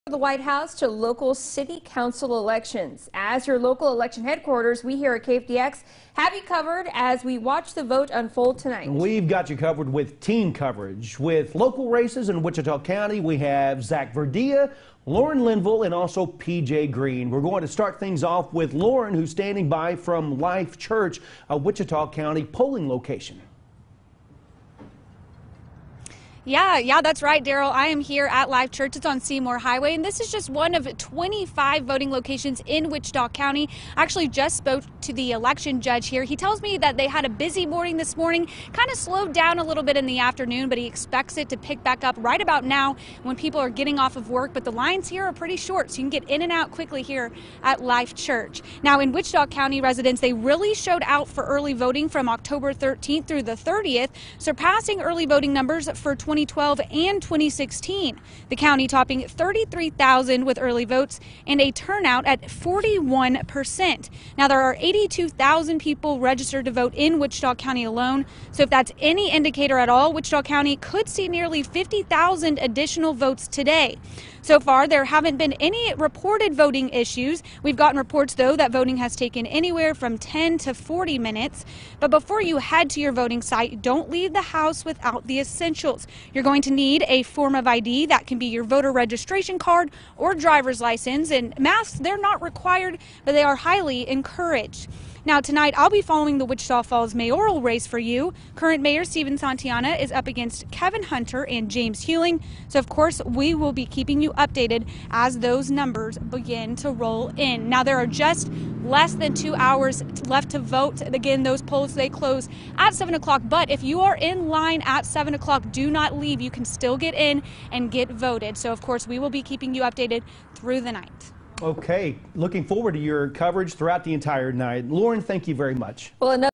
The White House to local city council elections. As your local election headquarters, we here at KFDX have you covered as we watch the vote unfold tonight. We've got you covered with team coverage. With local races in Wichita County, we have Zach Verdia, Lauren Linville, and also PJ Green. We're going to start things off with Lauren, who's standing by from Life Church, a Wichita County polling location. Yeah, that's right, Daryl. I am here at Life Church. It's on Seymour Highway, and this is just one of 25 voting locations in Wichita County. I actually just spoke to the election judge here. He tells me that they had a busy morning this morning, kind of slowed down a little bit in the afternoon, but he expects it to pick back up right about now when people are getting off of work. But the lines here are pretty short, so you can get in and out quickly here at Life Church. Now, in Wichita County, residents, they really showed out for early voting from October 13th through the 30th, surpassing early voting numbers for 2012 and 2016. The county topping 33,000 with early votes and a turnout at 41%. Now, there are 82,000 people registered to vote in Wichita County alone. So if that's any indicator at all, Wichita County could see nearly 50,000 additional votes today. So far, there haven't been any reported voting issues. We've gotten reports, though, that voting has taken anywhere from 10 to 40 minutes. But before you head to your voting site, don't leave the house without the essentials. You're going to need a form of ID. That can be your voter registration card or driver's license. And masks, they're not required, but they are highly encouraged. Now, tonight, I'll be following the Wichita Falls mayoral race for you. Current Mayor Steven Santana is up against Kevin Hunter and James Hewling. So, of course, we will be keeping you updated as those numbers begin to roll in. Now, there are just less than 2 hours left to vote. Again, those polls, they close at 7 o'clock. But if you are in line at 7 o'clock, do not leave. You can still get in and get voted. So, of course, we will be keeping you updated through the night. Okay, looking forward to your coverage throughout the entire night. Lauren, thank you very much. Well,